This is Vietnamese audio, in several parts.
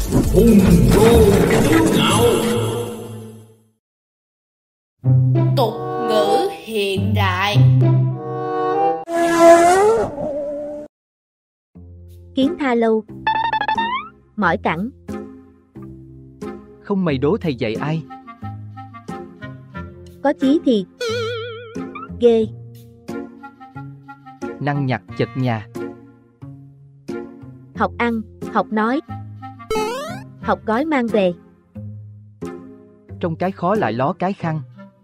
hùng vô kiêu ngạo. Tục ngữ hiện đại. Kiến tha lâu, mỏi cẳng. Không mày đố thầy dạy ai. Có chí thì ghê. Năng nhặt chật nhà. Học ăn, học nói. Học gói mang về. Trong cái khó lại ló cái khăn.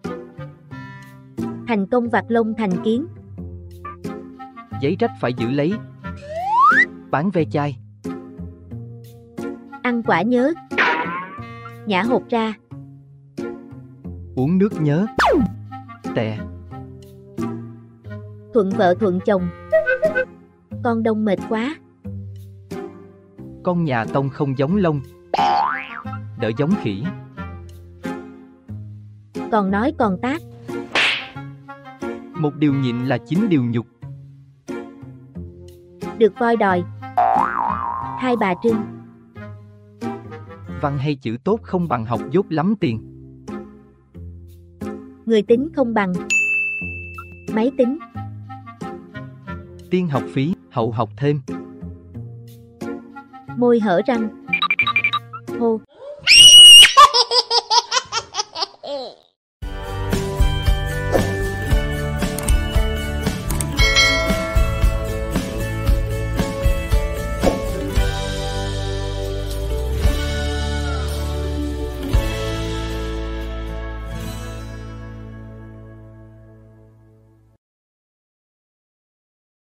Thành công vặt lông thành kiến. Giấy rách phải giữ lấy. Bán ve chai. Ăn quả nhớ. Nhả hột ra. Uống nước nhớ. Tè. Thuận vợ thuận chồng. Con đông mệt quá. Con nhà tông không giống lông. Đỡ giống khỉ. Còn nói còn tác. Một điều nhịn là 9 điều nhục. Được voi đòi. Hai bà Trưng. Văn hay chữ tốt không bằng học dốt lắm tiền. Người tính không bằng máy tính. Tiên học phí, hậu học thêm. Môi hở răng. Hô.